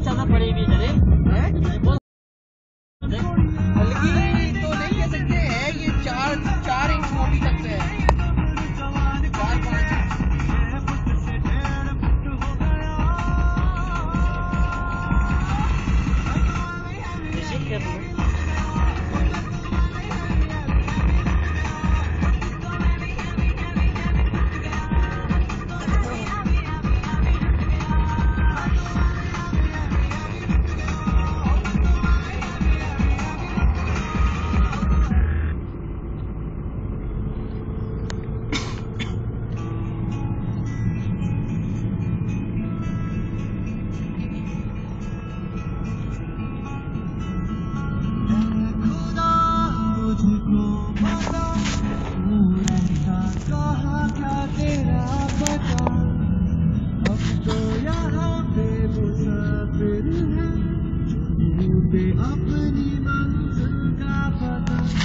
ज्यादा बड़ी भी है बहुत हल्की तो नहीं कह सकते हैं, ये 4 इंच मोटी तक से है, 4-5 इंच। अपनी मंजिल का पता